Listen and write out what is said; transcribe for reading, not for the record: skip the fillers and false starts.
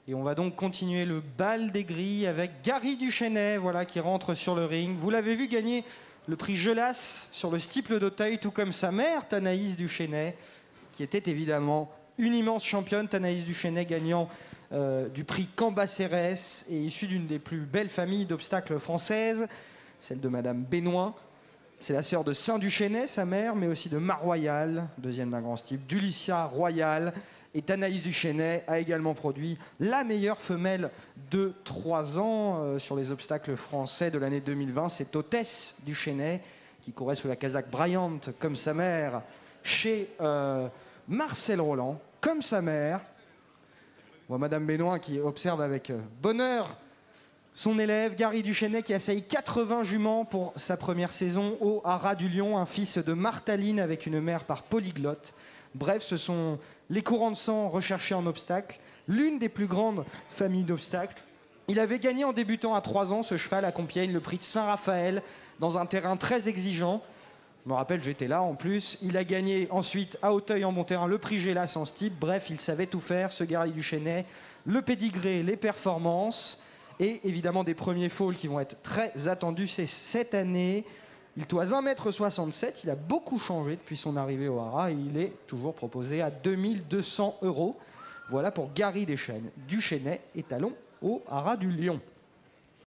Et on va donc continuer le bal des grilles avec Gary Duchesnay, voilà, qui rentre sur le ring. Vous l'avez vu gagner le prix Gelas sur le Steeple d'Auteuil, tout comme sa mère, Thanaïs Duchesnay, qui était évidemment une immense championne. Thanaïs Duchesnay gagnant du prix Cambacérès et issue d'une des plus belles familles d'obstacles françaises, celle de Madame Bénoin. C'est la sœur de Saint-Duchesnay, sa mère, mais aussi de Mar-Royal, deuxième d'un grand style, d'Ulyssa Royal. Et Thanaïs Duchesnay a également produit la meilleure femelle de 3 ans sur les obstacles français de l'année 2020. C'est Hôtesse Duchesnay, qui courait sous la casaque Bryant, comme sa mère, chez Marcel Roland, comme sa mère. On voit Madame Bénoin qui observe avec bonheur son élève, Gary Duchesnay, qui essaye 80 juments pour sa première saison au Haras du Lion, un fils de Martaline avec une mère par polyglotte. Bref, ce sont les courants de sang recherchés en obstacle, l'une des plus grandes familles d'obstacles. Il avait gagné en débutant à 3 ans, ce cheval à Compiègne, le prix de Saint-Raphaël, dans un terrain très exigeant. Je me rappelle, j'étais là en plus. Il a gagné ensuite à Auteuil en bon terrain le prix Gélas en steeple. Bref, il savait tout faire, ce Gary Duchesnay. Le pédigré, les performances. Et évidemment des premiers foals qui vont être très attendus cette année. Il toise 1,67 m, il a beaucoup changé depuis son arrivée au Haras et il est toujours proposé à 2200 €. Voilà pour Gary Duchesnay, étalon au Haras du Lion.